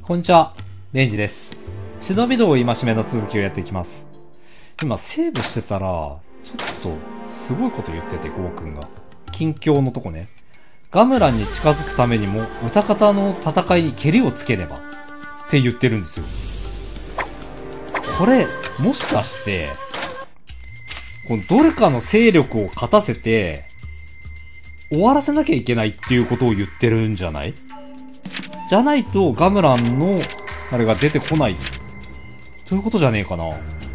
こんにちは、レンジです。忍び道戒めの続きをやっていきます。今、セーブしてたら、ちょっと、すごいこと言ってて、ゴーくんが。近況のとこね。ガムランに近づくためにも、歌方の戦いに蹴りをつけねば。って言ってるんですよ。これ、もしかして、このどれかの勢力を勝たせて、終わらせなきゃいけないっていうことを言ってるんじゃない？じゃないと、ガムランの、あれが出てこない。ということじゃねえかな。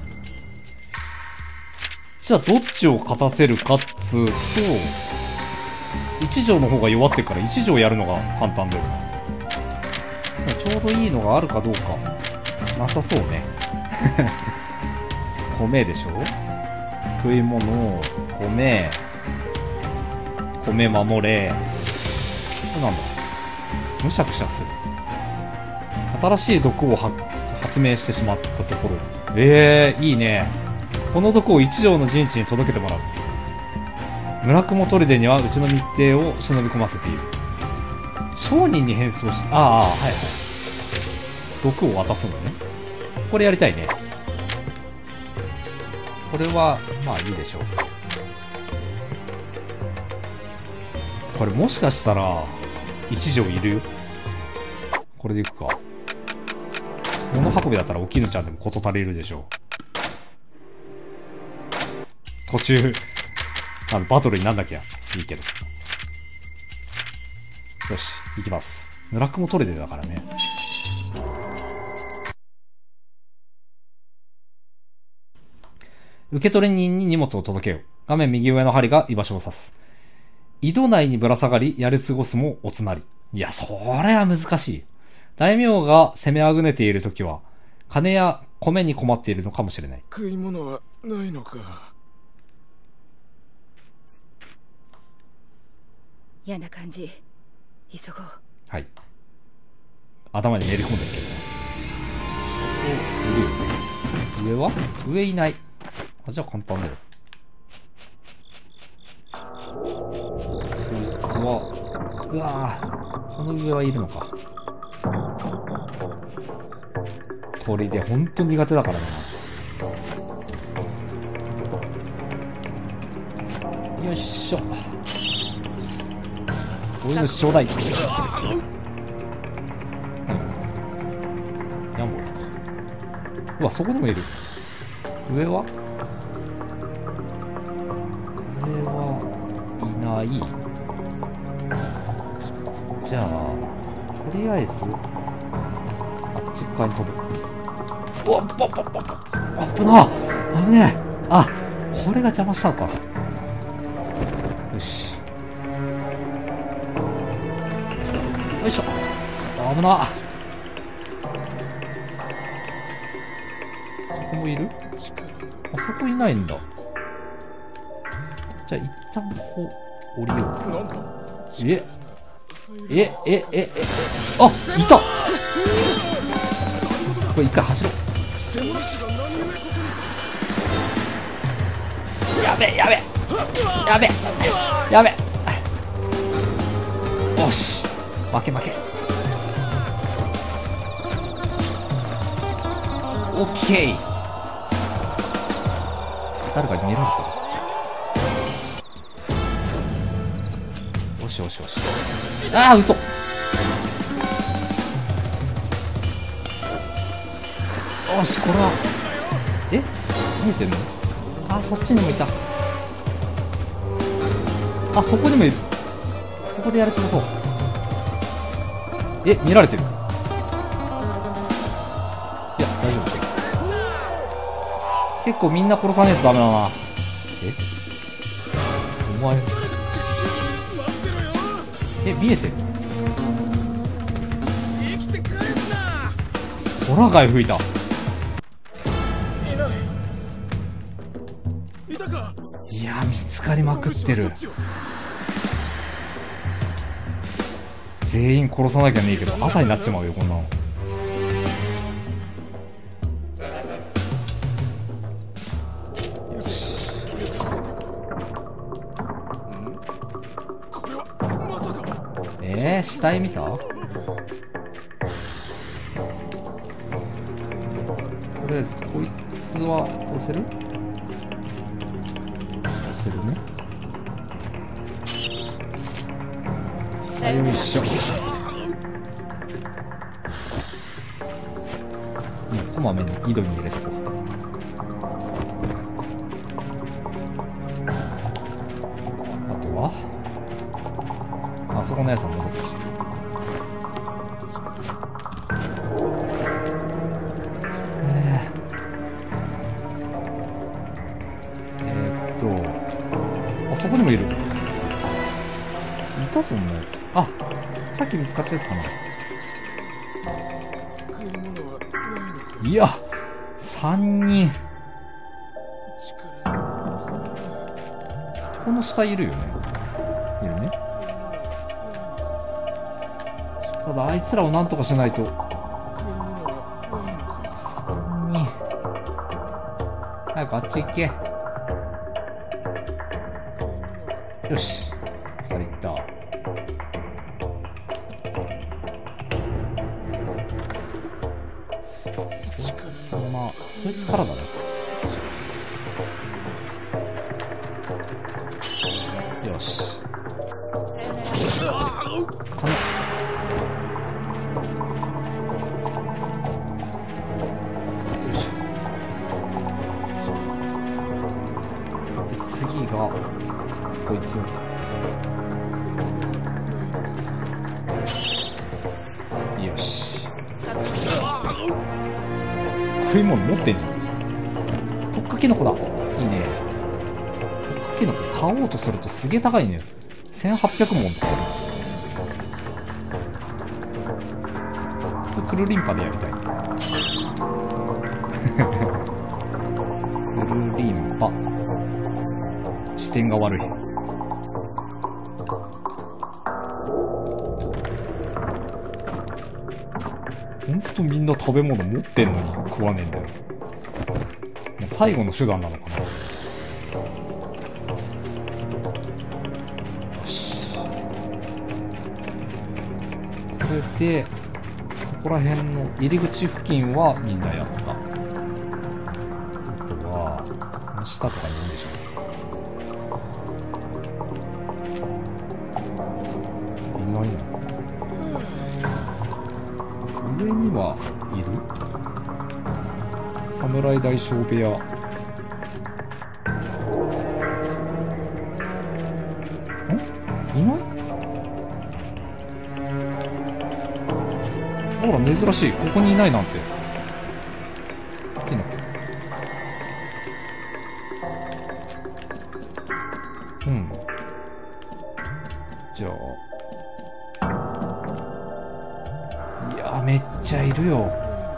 じゃあ、どっちを勝たせるかっつうと、一条の方が弱ってるから、一条やるのが簡単だよな。ちょうどいいのがあるかどうか。なさそうね。米でしょ？食い物、米守れ。これなんだ？むしゃくしゃする。新しい毒を発明してしまったところ。いいね。この毒を一条の陣地に届けてもらう。村雲砦にはうちの密偵を忍び込ませている。商人に変装して、はいはい。毒を渡すのね。これやりたいね。これは、まあいいでしょう。これもしかしたら、一条いるよ。これでいくか。物運びだったらおきぬちゃんでも事足りるでしょう。途中、バトルになんなきゃいいけど。よし、行きます。村雲砦だからね。受取人に荷物を届けよう。画面右上の針が居場所を指す。井戸内にぶら下がり、やり過ごすもおつなり。いや、それは難しい。大名が攻めあぐねているときは、金や米に困っているのかもしれない。 食い物はないのか。 嫌な感じ。急ごう。 はい。頭にめり込んでるけどね。いるよね。上は？上いない。じゃあ簡単だよ。そいつは、うわぁ、その上はいるのか。鳥でほんと苦手だからな。よいしょ。お犬ちょうだい。ヤンボーとか。うわ、そこにもいる。上はいない。じゃあ、とりあえず、あっち側に飛ぶ。うわっ、危な！危ねえ！あ、これが邪魔したのか。よし。よいしょ。危な！そこもいる？あそこいないんだ。じゃあ一旦ここ降りよう。あ、いた！これ一回走ろう。やべよし、負けオッケー。誰かに見られた。よし。ああ、嘘。よし、これは見えてんの？あ、そっちにもいた。あ、そこにもいる。ここでやり過ごそう。見られてる。いや、大丈夫ですよ。結構みんな殺さねえとダメだな。お前見えてる。ホラガイ吹いた。いや、見つかりまくってる。全員殺さなきゃねえけど、朝になっちまうよ、こんなの。よし。死体見た？ りあえずこいつは押せる？押せるね。よいしょ。こまめに井戸に入れとこう。あとはあそこのやつは戻ってきてる。あそこにもいる。いたそんなやつ。あ、さっき見つかったやつかな。いや、3人。この下いるよね。いるね。ただあいつらをなんとかしないと。3人。早くあっち行け。よし。2人行った。そいつからだね。よし。で、次がこいつ。よし。食い物持ってんじゃん。とっかけのこだ。いいね。とっかけのこ買おうとするとすげえ高いね。1800モンとかする。クルリンパでやりたい。クルリンパ。視点が悪い。ほんとみんな食べ物持ってんのに食わねえんだよ。もう最後の手段なのかな。よし。これで、ここら辺の入り口付近はみんなやった。あとは、この下とかにいるんでしょう。いないな。上にはいる？侍大将部屋。いない？ほら、珍しい。ここにいないなんて。いいの？うん。じゃあ。いや、めっちゃいるよ。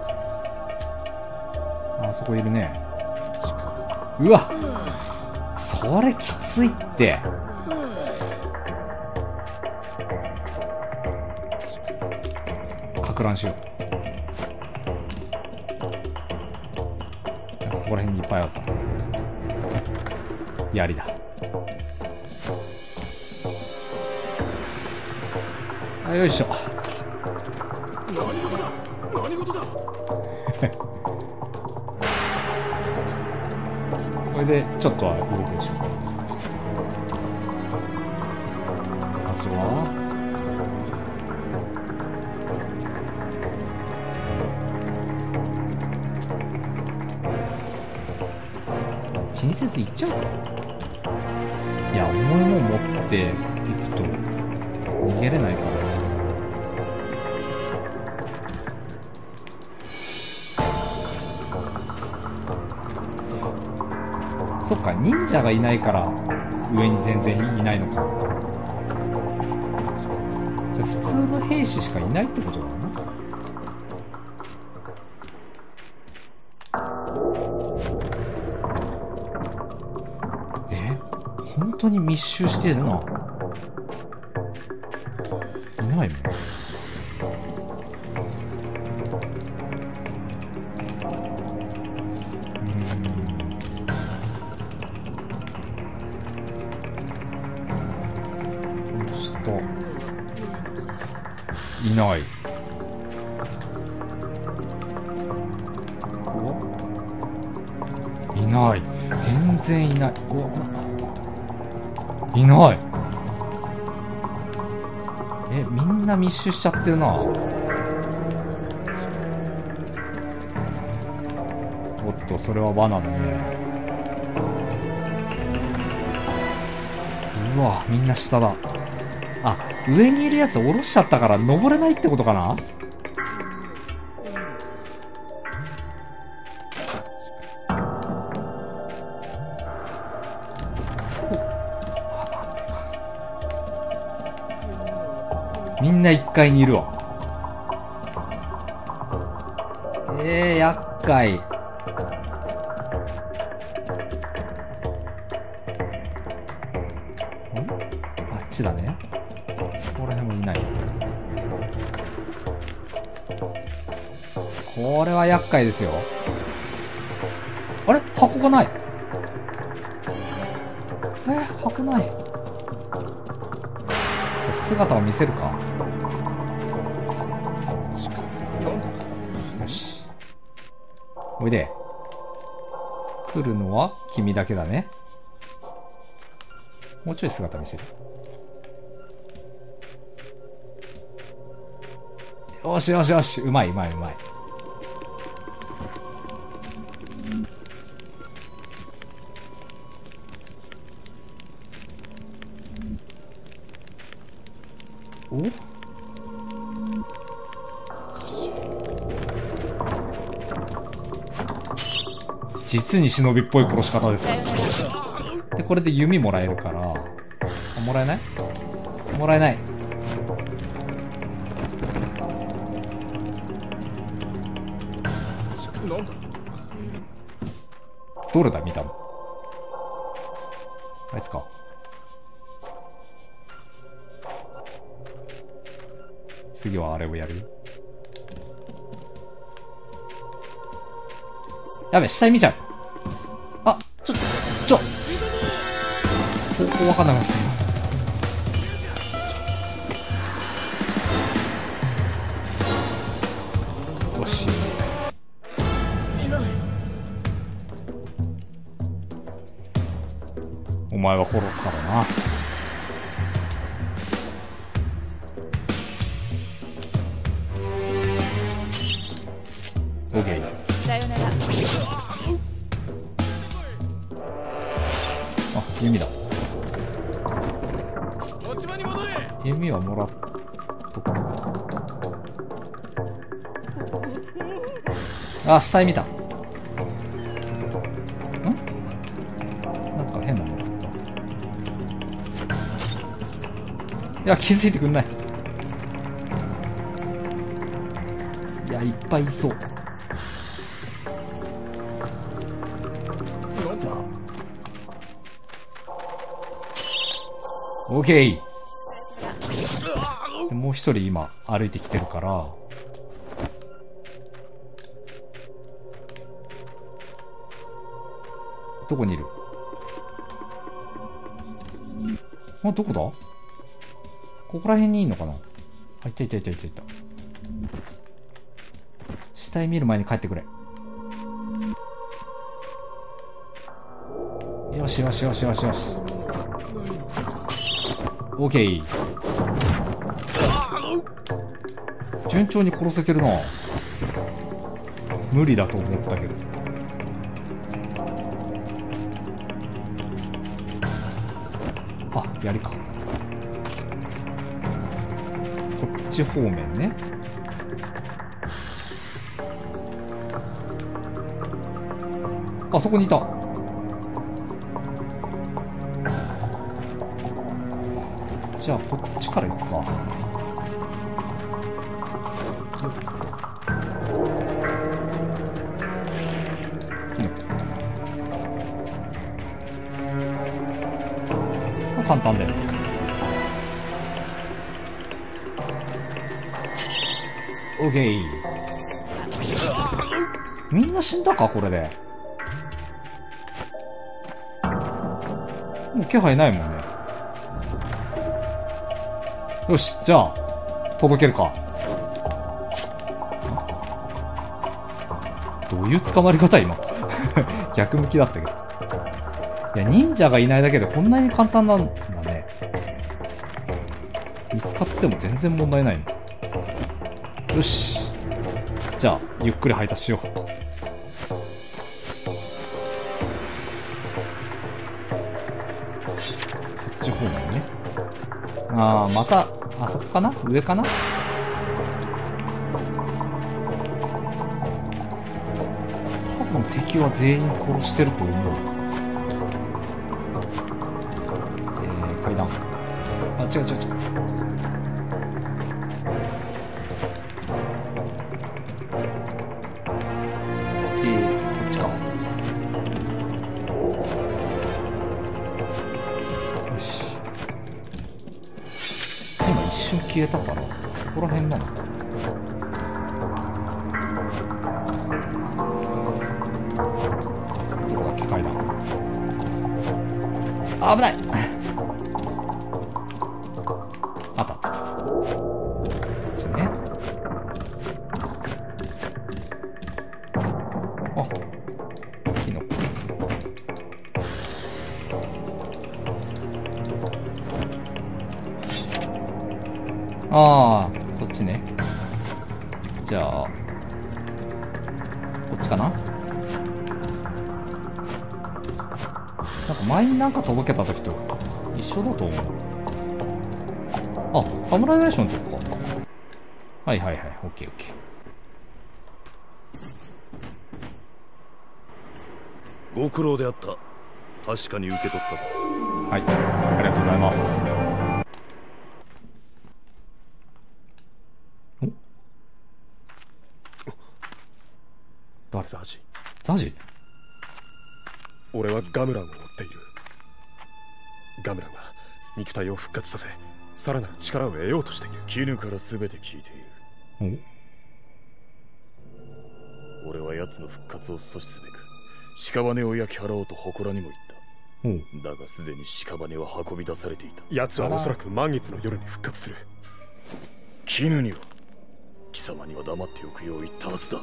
あそこいるね。うわ、それきついって。か乱しよう。ここら辺にいっぱいあるから。槍だ。あ、よいしょ。 何事だ、何事だ。 これでちょっとは動くでしょう。あとは気にせず行っちゃうか。いや、重いもん持っていくと逃げれないから。そっか、忍者がいないから上に全然いないのか。じゃあ普通の兵士しかいないってことだな。本当に密集してるな。いないもん。いない。ここはない。全然いない。うわ、いない。みんな密集しちゃってるな。おっと、それは罠だね。うわ、みんな下だ。あ、上にいるやつ下ろしちゃったから登れないってことかな。みんな1階にいるわ。厄介。あっちだね。ここら辺もいない。これは厄介ですよ。あれ？箱がない。箱ない。じゃあ姿を見せるか。よし。おいで。来るのは君だけだね。もうちょい姿見せる。よしよしよし。うまいうまいうまい。お？実に忍びっぽい殺し方です。で、これで弓もらえるから。あ、もらえない？もらえない。どれだ見たの？あいつか。次はあれをやる。やべ、下に見ちゃう。あ、方向わかんなくなってる。よし。お前は殺すからな。オッケー。 さよなら。 あ、弓だ。 持ち場に戻れ。 弓はもらっとかなか。あ、下に見た。ん？なんか変なのだった。いや、気づいてくんない。いや、いっぱいいそう。オーケー。でもう一人今歩いてきてるから、どこにいる？あ、どこだ？ここら辺にいんのかな。あ、いたいたいたいたいた。下へ見る前に帰ってくれ。よしよしよしよしよし。オーケー。順調に殺せてるな。無理だと思ったけど。あ、槍か。こっち方面ね。あそこにいた。じゃあこっちから行くか。よっと。簡単だよ。オッケー。みんな死んだかこれで。もう気配ないもんね。よし、じゃあ届けるか。どういう捕まり方今。 逆向きだったけど。いや、忍者がいないだけでこんなに簡単なんだね。見つかっても全然問題ないの。よし。じゃあ、ゆっくり配達しよう。そっち方面ね。あー、また、あそこかな？上かな？多分敵は全員殺してると思う。階段。あ、違う違う違う。で、こっちか。よし。今一瞬消えたから、そこら辺なのかな。どこだっけ、階段。あ、危ない。あった。こっちね。あ、キノコ。ああ、そっちね。じゃあ、こっちかな？なんか前になんかとぼけた時と一緒だと思う。あ、侍大将のとこか。はいはいはい、オッケーオッケー。ご苦労であった。確かに受け取ったぞ。 はい、ありがとうございます。お？ ザジ。 ザジ？ 俺はガムランを追っている。ガムランは肉体を復活させ、さらなる力を得ようとしている。絹から全て聞いている。俺は奴の復活を阻止すべく屍を焼き払おうと祠にも行った。だがすでに屍は運び出されていた。奴はおそらく満月の夜に復活する。絹には貴様には黙っておくよう言ったはずだ。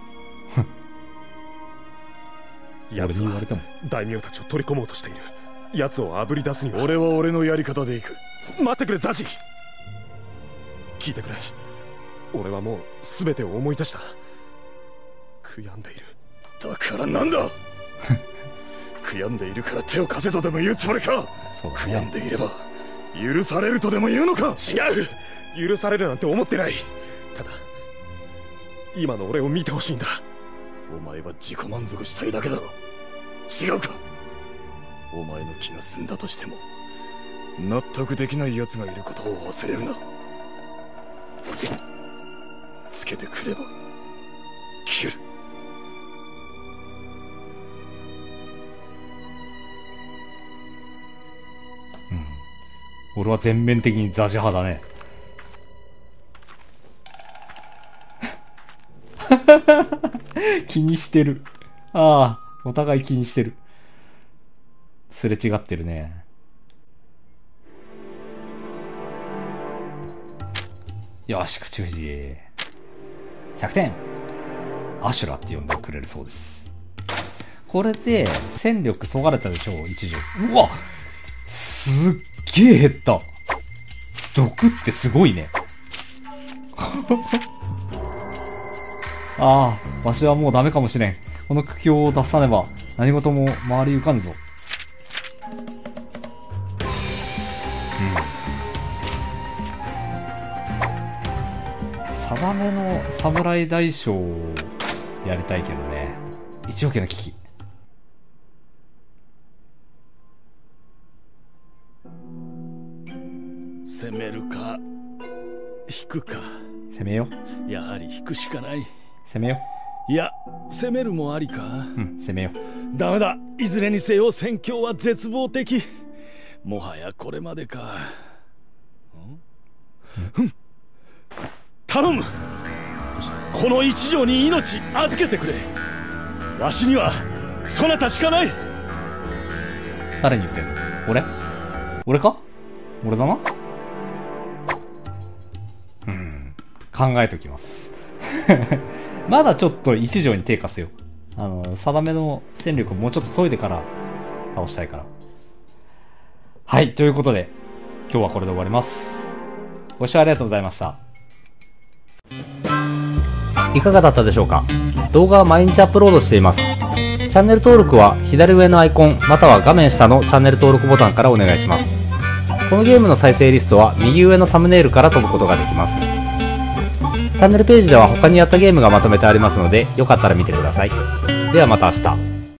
奴は大名たちを取り込もうとしている。奴をあぶり出すには俺は俺のやり方で行く。待ってくれザジ。聞いてくれ。俺はもう全てを思い出した。悔やんでいる。だからなんだ。悔やんでいるから手を貸せとでも言うつもりか。悔やんでいれば許されるとでも言うのか。違う、許されるなんて思ってない。ただ今の俺を見てほしいんだ。お前は自己満足したいだけだろ。違うか。お前の気が済んだとしても納得できない奴がいることを忘れるな。つけてくれば切る。 俺は全面的にザジ派だね。気にしてる。ああ、お互い気にしてる。すれ違ってるね。よし、口藤。100点。アシュラって呼んでくれるそうです。これで、戦力そがれたでしょう、一条。うわ、すっげえ減った。毒ってすごいね。ああ、わしはもうダメかもしれん。この苦境を脱さねば、何事も回り浮かんぞ。定めの侍大将をやりたいけどね。一億の危機。 攻めるか引くか。 攻めよ。 やはり引くしかない。 攻めよ。 いや、攻めるもありか。 攻めよ。 ダメだ。いずれにせよ戦況は絶望的。もはやこれまでか。頼む。この一条に命預けてくれ。わしにはそなたしかない。 誰に言ってんの？俺か？俺だな。考えときます。まだちょっと一条に手貸すよ。 定めの戦力をもうちょっと削いでから倒したいから。はい、ということで、今日はこれで終わります。ご視聴ありがとうございました。いかがだったでしょうか。動画は毎日アップロードしています。チャンネル登録は左上のアイコンまたは画面下のチャンネル登録ボタンからお願いします。このゲームの再生リストは右上のサムネイルから飛ぶことができます。チャンネルページでは他にやったゲームがまとめてありますので、よかったら見てください。ではまた明日。